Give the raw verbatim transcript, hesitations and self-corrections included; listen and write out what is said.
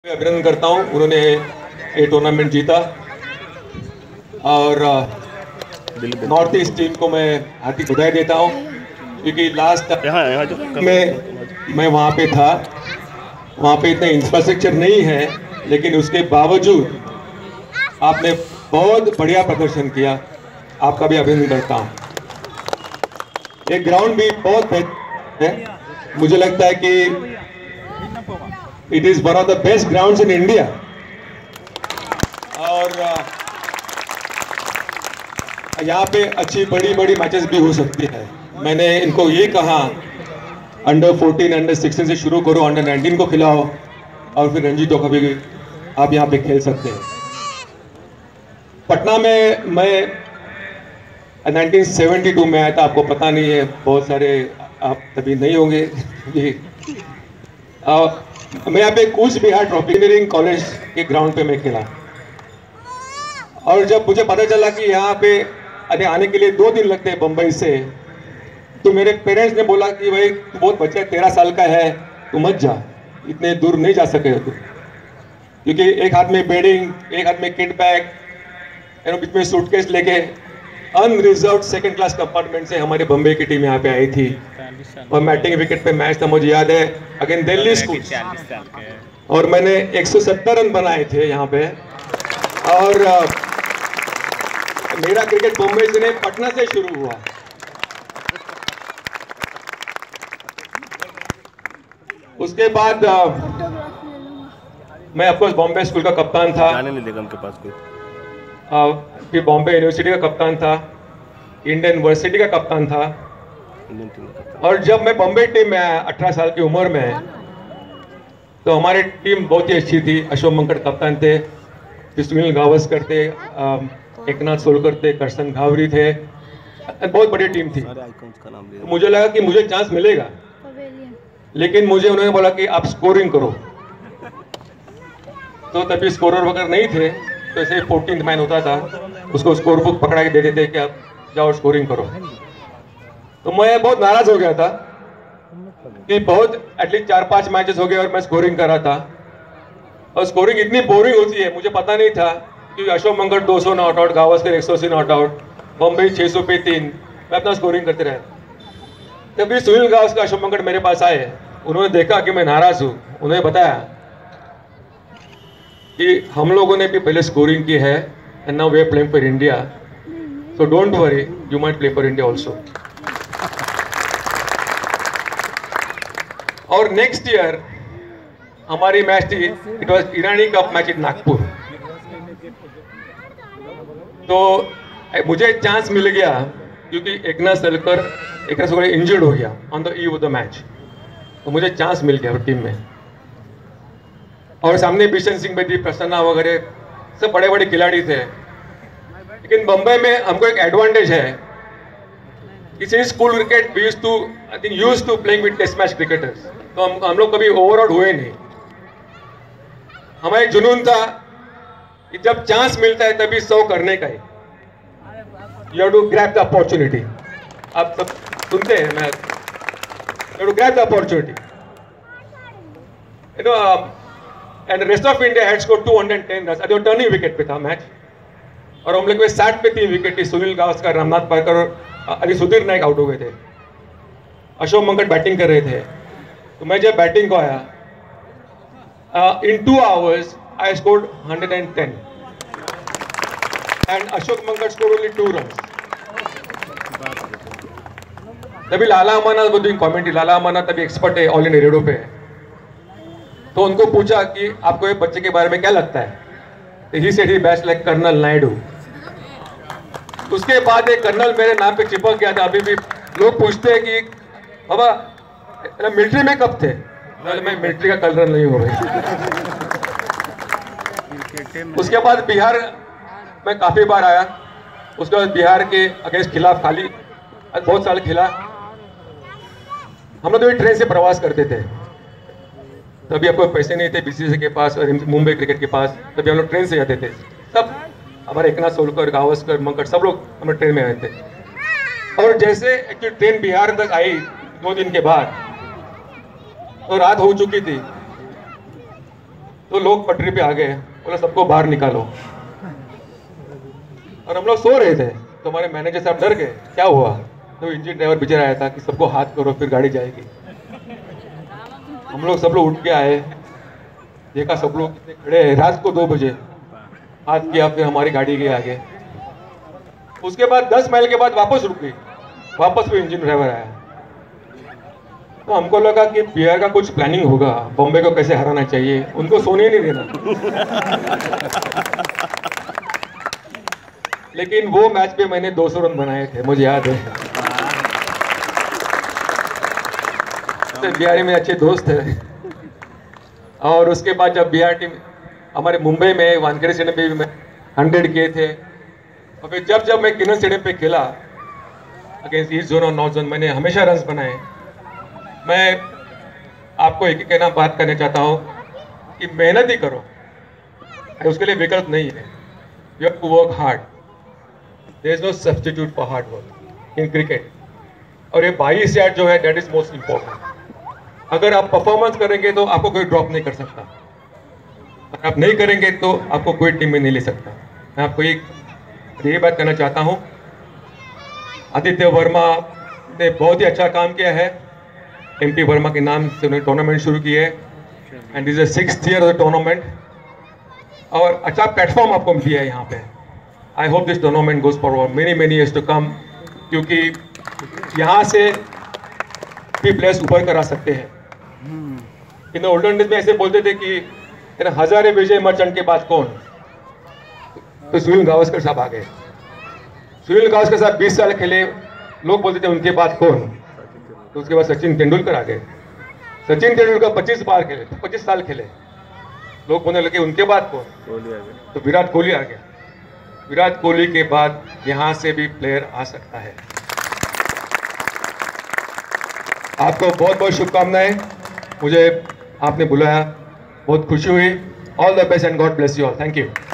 अभिनंदन करता हूं, उन्होंने ये टूर्नामेंट जीता और नॉर्थ ईस्ट टीम को मैं हार्दिक बधाई देता हूं क्योंकि लास्ट यहाँ यहाँ जो में मैं वहां पे था, वहां पे इतना इंफ्रास्ट्रक्चर नहीं है, लेकिन उसके बावजूद आपने बहुत बढ़िया प्रदर्शन किया। आपका भी अभिनंदन करता हूं। ये ग्राउंड भी बहुत बेहतर है, मुझे लगता है कि it is one of the best grounds in India. और यहाँ पे अच्छी बड़ी बड़ी मैचेस भी हो सकती है। मैंने इनको ये कहा अंडर फोर्टीन अंडर सिक्सटीन से शुरू करो, अंडर नाइनटीन को खिलाओ और फिर रणजी ट्रॉफी भी आप यहाँ पे खेल सकते हैं। पटना में मैं नाइनटीन सेवेंटी टू में आया था, आपको पता नहीं है, बहुत सारे आप तभी नहीं होंगे। आ, मैं यहाँ पे Cooch Behar trophy engineering college के ग्राउंड पे मैं खेला और जब मुझे पता चला कि यहाँ पे अरे आने के लिए दो दिन लगते हैं बम्बई से, तो मेरे पेरेंट्स ने बोला कि भाई तू बहुत बच्चा है, तेरह साल का है, तू मत जा, इतने दूर नहीं जा सके तू, क्योंकि एक हाथ में बेडिंग, एक हाथ में किट बैग, बीच में सूटकेस लेके अनरिजर्व्ड सेकंड क्लास कंपार्टमेंट से हमारे बम्बई की टीम यहाँ पे आई थी और मैटिंग विकेट पे मैच था, मुझे याद है, अगेन दिल्ली स्कूल, और मैंने एक सौ सत्तर रन बनाए थे यहाँ पे। और आ, मेरा क्रिकेट बम्बई से नहीं पटना से शुरू हुआ। उसके बाद आ, मैं ऑफकोर्स बॉम्बे स्कूल का कप्तान था, जाने नहीं देगा उनके पास कोई। आ, फिर बॉम्बे यूनिवर्सिटी का कप्तान था, इंडियन यूनिवर्सिटी का कप्तान था। और जब मैं बॉम्बे टीम में आया अठारह साल की उम्र में, तो हमारी टीम बहुत ही अच्छी थी। अशोक मंकड़ कप्तान थे, फिर सुनील गावस्कर थे, एकनाथ सोलकर थे, करसन घावरी थे, बहुत बड़ी टीम थी। तो मुझे लगा कि मुझे चांस मिलेगा, लेकिन मुझे उन्होंने बोला कि आप स्कोरिंग करो। तो तभी स्कोरर वगैरह नहीं थे, तो ऐसे फोर्टीन्थ मैन होता था, उसको स्कोर बुक पकड़ा के दे देते कि आप जाओ स्कोरिंग करो। तो मैं बहुत नाराज हो गया था कि बहुत एटलीस्ट चार पांच मैचेस हो गए और मैं स्कोरिंग कर रहा था, और स्कोरिंग इतनी बोरिंग होती है, मुझे पता नहीं था कि अशोक मंकड़ दो सौ नॉट आउट, गावस्कर एक सौ अस्सी नॉट आउट, बम्बई छह सौ पे तीन, मैं अपना स्कोरिंग करते रहे। तभी सुनील गावस्कर अशोक मंकड़ मेरे पास आए, उन्होंने देखा कि मैं नाराज हूँ, उन्होंने बताया कि हम लोगों ने भी पहले स्कोरिंग की है and now we are playing for India, so don't worry, you might play for India also. और नेक्स्ट ईयर हमारी मैच थी, it was Irani cup match in Nagpur. तो मुझे चांस मिल गया क्योंकि एकनाथ सोलकर एकनाथ सोलकर इंजर्ड हो गया on the eve of the match, तो मुझे चांस मिल गया टीम में। और सामने बिशन सिंह बेदी, प्रसन्ना वगैरह सब बड़े बड़े खिलाड़ी थे। लेकिन बम्बई में हमको एक एडवांटेज है कि since school cricket we used to I think used to playing with test match cricketers, तो हम हम लोग कभी ओवरआउट हुए नहीं। हमारा एक जुनून था कि जब चांस मिलता है तभी सौ करने का ही, you have to grab the opportunity. आप सब सुनते हैं, मैं you have to grab the opportunity, you know. And rest of India had scored two hundred ten run, अरे टर्निंग विकेट पे था मैच, और हम लोग के साठ पे तीन विकेट थी। सुनील गावस्कर, रामनाथ पारकर और अली सुधीर नायक आउट हो गए थे। अशोक मंकड़ बैटिंग कर रहे थे। तो मैं जब बैटिंग को आया, in two hours I scored hundred and ten and Ashok Mankad scored only two run. तभी लाला अमरनाथ को डूइंग कमेंट्री, लाला अमरनाथ तभी एक्सपर्ट है ऑल इंडिया रेडियो पे। तो उनको पूछा कि आपको एक बच्चे के बारे में क्या लगता है, तो he said he best like colonel Naidu. उसके बाद एक कर्नल मेरे नाम पे चिपक गया था। अभी भी लोग पूछते हैं कि बाबा मिलिट्री में कब थे, मैं मिलिट्री का कर्नल नहीं हूँ भाई। उसके बाद बिहार में काफी बार आया, उसके बाद बिहार के अगेंस्ट खिलाफ खाली बहुत साल खेला। हम लोग तो ट्रेन से प्रवास करते थे, तभी आपको पैसे नहीं थे बीसीसीआई के पास और मुंबई क्रिकेट के पास, तभी हम लोग ट्रेन से जाते थे। सब हमारे एकनाथ सोलकर, गावस्कर, मंकड़ सब लोग हम लोग ट्रेन में आए थे। और जैसे एक्चुअली ट्रेन बिहार तक आई दो दिन के बाद, तो रात हो चुकी थी, तो लोग पटरी पे आ गए, बोला सबको बाहर निकालो। और हम लोग सो रहे थे तो हमारे मैनेजर साहब डर गए, क्या हुआ? तो इंजन ड्राइवर बेचारा आया था कि सबको हाथ करो फिर गाड़ी जाएगी। हम लोग सब लोग उठ के आए, देखा सब लोग कितने खड़े हैं, रात को दो बजे हाथ किया, फिर हमारी गाड़ी गई आगे। उसके बाद दस माइल के बाद वापस रुक गई, वापस भी इंजन ड्राइवर आया। तो हमको लगा कि बिहार का कुछ प्लानिंग होगा, बॉम्बे को कैसे हराना चाहिए, उनको सोने नहीं देना। लेकिन वो मैच पे मैंने दो सौ रन बनाए थे, मुझे याद है। बिहारी में अच्छे दोस्त है। और उसके बाद जब बिहार टीम हमारे मुंबई में वानखेड़े स्टेडियम पे भी मैं हंड्रेड किए थे। और फिर जब जब मैं किन्नर स्टेडियम पे खेला अगेंस्ट ईस्ट जोन और नॉर्थ जोन, मैंने हमेशा रन्स बनाए। मैं आपको एक ही कहना बात करना चाहता हूँ कि मेहनत ही करो, उसके लिए विकल्प नहीं है। You have to work hard, there is no substitute for hard work in cricket. और ये बाईस यार्ड जो है दैट इज मोस्ट इम्पोर्टेंट। अगर आप परफॉर्मेंस करेंगे तो आपको कोई ड्रॉप नहीं कर सकता, अगर आप नहीं करेंगे तो आपको कोई टीम में नहीं ले सकता। मैं आपको एक ये बात करना चाहता हूँ, आदित्य वर्मा ने बहुत ही अच्छा काम किया है। एम पी वर्मा के नाम से उन्होंने टूर्नामेंट शुरू की है and this is sixth year of the tournament. और अच्छा प्लेटफॉर्म आपको दिया है यहाँ पे। I hope this tournament goes forward many many years to come, क्योंकि यहाँ से भी प्लेयर्स ऊपर कर आ सकते हैं। इन ओल्डन डेज में ऐसे बोलते थे कि हजारे विजय मर्चेंट के बाद कौन, तो सुनील गावस्कर साहब आ गए। सुनील गावस्कर साहब बीस साल खेले, लोग बोलते थे उनके बाद कौन, तो उसके बाद सचिन तेंदुलकर आ गए। सचिन तेंदुलकर पच्चीस बार खेले, पच्चीस साल खेले, लोग बोलने लगे उनके बाद कौन, तो विराट कोहली आ गया। विराट कोहली के बाद यहां से भी प्लेयर आ सकता है। आपको बहुत बहुत शुभकामनाएं, मुझे आपने बुलाया, बहुत खुशी हुई। All the best and God bless you all. Thank you.